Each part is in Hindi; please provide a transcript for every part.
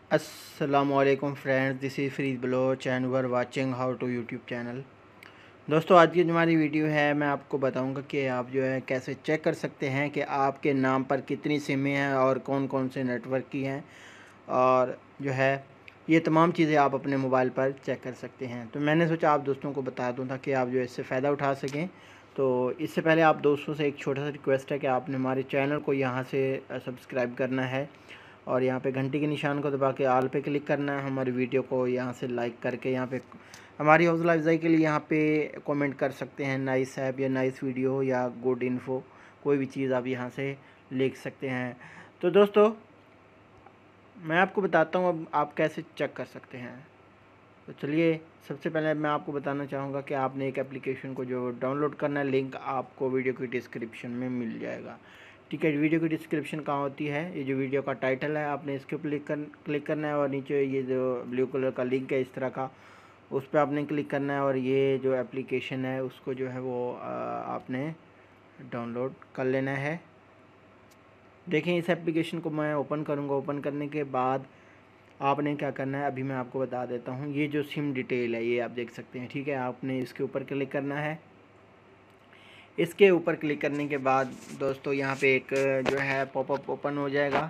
अस्सलामुअलैकुम friends, this is Farid Baloch and we are watching how to YouTube channel. दोस्तों, आज की जो हमारी वीडियो है मैं आपको बताऊंगा कि आप जो है कैसे चेक कर सकते हैं कि आपके नाम पर कितनी सिमें हैं और कौन कौन से नेटवर्क की हैं, और जो है ये तमाम चीज़ें आप अपने मोबाइल पर चेक कर सकते हैं। तो मैंने सोचा आप दोस्तों को बता दूँ ताकि आप जो है इससे फ़ायदा उठा सकें। तो इससे पहले आप दोस्तों से एक छोटा सा रिक्वेस्ट है कि आपने हमारे चैनल को यहाँ से सब्सक्राइब करना है और यहाँ पे घंटी के निशान को दबा के ऑल पे क्लिक करना है। हमारी वीडियो को यहाँ से लाइक करके यहाँ पे हमारी हौसला अफजाई के लिए यहाँ पे कमेंट कर सकते हैं, नाइस ऐप या नाइस वीडियो या गुड इन्फो, कोई भी चीज़ आप यहाँ से लिख सकते हैं। तो दोस्तों, मैं आपको बताता हूँ अब आप कैसे चेक कर सकते हैं। तो चलिए, सबसे पहले मैं आपको बताना चाहूँगा कि आपने एक एप्लीकेशन को जो डाउनलोड करना है, लिंक आपको वीडियो की डिस्क्रिप्शन में मिल जाएगा। ठीक है, वीडियो की डिस्क्रिप्शन कहाँ होती है, ये जो वीडियो का टाइटल है आपने इसके ऊपर क्लिक करना है और नीचे ये जो ब्लू कलर का लिंक है इस तरह का, उस पर आपने क्लिक करना है और ये जो एप्लीकेशन है उसको जो है वो आपने डाउनलोड कर लेना है। देखें, इस एप्लीकेशन को मैं ओपन करूँगा। ओपन करने के बाद आपने क्या करना है अभी मैं आपको बता देता हूँ। ये जो सिम डिटेल है ये आप देख सकते हैं। ठीक है, आपने इसके ऊपर क्लिक करना है। इसके ऊपर क्लिक करने के बाद दोस्तों यहाँ पे एक जो है पॉपअप ओपन हो जाएगा।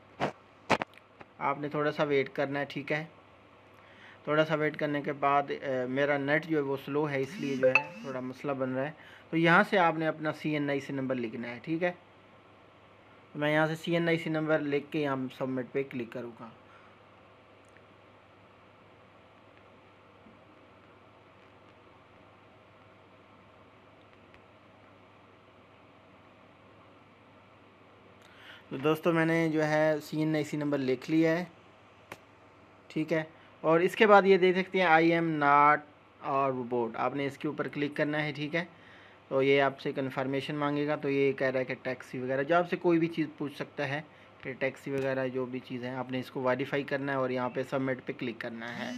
आपने थोड़ा सा वेट करना है। ठीक है, थोड़ा सा वेट करने के बाद मेरा नेट जो है वो स्लो है, इसलिए जो है थोड़ा मसला बन रहा है। तो यहाँ से आपने अपना CNIC नंबर लिखना है। ठीक है, तो मैं यहाँ से CNIC नंबर लिख के यहाँ सबमिट पे क्लिक करूँगा। तो दोस्तों, मैंने जो है CNIC नंबर लिख लिया है। ठीक है, और इसके बाद ये देख सकते हैं I am not a robot, आपने इसके ऊपर क्लिक करना है। ठीक है, तो ये आपसे कन्फर्मेशन मांगेगा। तो ये कह रहा है कि टैक्सी वगैरह जो आपसे कोई भी चीज़ पूछ सकता है कि टैक्सी वगैरह जो भी चीज़ है, आपने इसको वेरीफाई करना है और यहाँ पे सबमिट पे क्लिक करना है।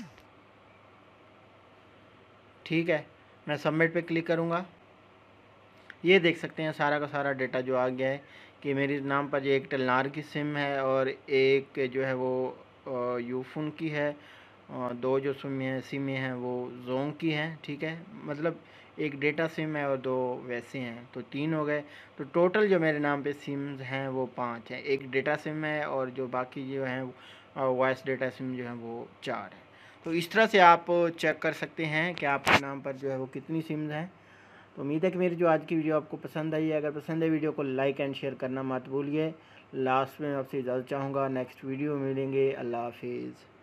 ठीक है, मैं सबमिट पे क्लिक करूँगा। ये देख सकते हैं सारा का सारा डेटा जो आ गया है कि मेरे नाम पर ये एक टेलनार की सिम है और एक जो है वो यूफोन की है, और दो जो सिमें हैं वो जोंग की हैं। ठीक है, मतलब एक डेटा सिम है और दो वैसे हैं, तो 3 हो गए। तो टोटल जो मेरे नाम पे सिम्स हैं वो 5 हैं। एक डेटा सिम है और जो बाकी जो हैं वॉइस डेटा सिम जो हैं वो 4 हैं। तो इस तरह से आप चेक कर सकते हैं कि आपके नाम पर जो है वो कितनी सिम्स हैं। तो उम्मीद है कि मेरी जो आज की वीडियो आपको पसंद आई है। अगर पसंद है वीडियो को लाइक एंड शेयर करना मत भूलिए। लास्ट में आपसे इजाज़त चाहूँगा, नेक्स्ट वीडियो मिलेंगे। अल्लाह हाफिज़।